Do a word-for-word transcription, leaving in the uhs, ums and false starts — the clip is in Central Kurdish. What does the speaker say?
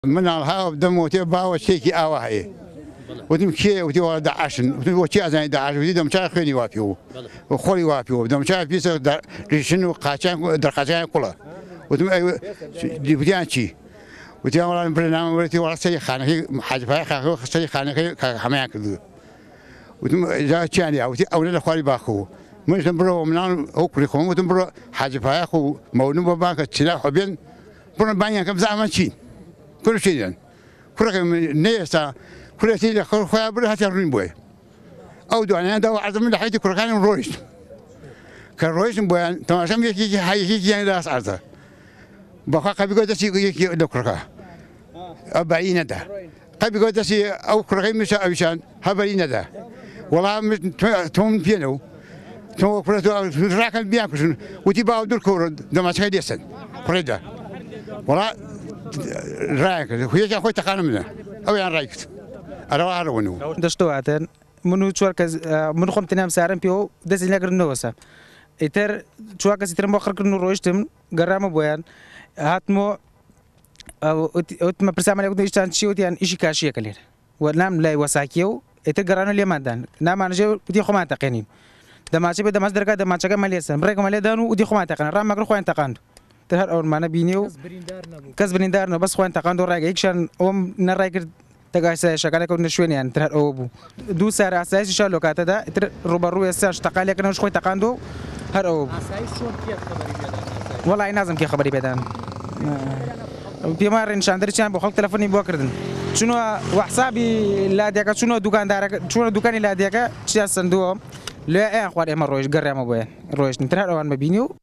من الها بدم وتي باو شيكي اواهي ودم كي وتي ورد عشن وتي ازاي داعش ودي دم شاف خيني وافيو وخولي وافيو دم شاف بيس ريشن قاچان در قاچان كله ودم دي بديان شي وتي ولا برنامج ولتي ولا سي خانه حاجه فاي خا سي خانه حماك كذا ودم جا تشاني وتي اولاد خولي باخو مش برو من هو كل خو ودم برو حاجه فاي خو مولود بابا كتلا حبين برو بانيا كم زعما شي كل شيء يعني كل نيسا كل شيء كل خويا بره هترين بوي أو دعنا دوا عزم من حياتي كل كان رويش كان رويش بوي تماشى يجي حي يجي يعني راس عرضه بقى قبل قد شيء يجي لكركا أبعين ده قبل قد شيء أو كركا مش أبيشان هبعين ده والله توم فينو توم كل راكن بياكل وتباع دول كورد دمشق ديسن كرده والله رايك هي كان خوي تقانم منه او يعني رايكت انا اروح دشتو عتن منو شوارك منو خم تنام سارن بيو دز لك النوسا يتر شوارك ستر مخر كنو رويشتم غرام بويان هاتمو اوت ما برسام عليك ديشتان شيوتي ان ايشي كاشيه كلير ونام لا وساكيو يتر غرانو لي مادان نام انا جو بدي خما تقنين دماشي بدماش دركا دماشا ماليسن بريك مالي دانو ودي خما تقن رام مكر خوين تقاندو تهر أول معنا بينيو كسب بنيندارنا بس خوان تقاندو رايك إيكشان أم نرايك تجاهس شغالة كون نشوين يعني تهر أوبو دو سعر أساس إن شاء الله كاتا ده تر روبرو يساش تقالي كنا نشوي تقاندو هر أوبو أساس شو كيف خبري بدان والله أي نازم كي خبري بدان بيمار إن شاء الله دريشان بخلق تلفوني بوكردن شنو وحسابي لا ديكا شنو دكان دارك شنو دكاني لا ديكا شيء صندوق لا أخوان إما رويش قرر ما بوين رويش نتهر أول ما بينيو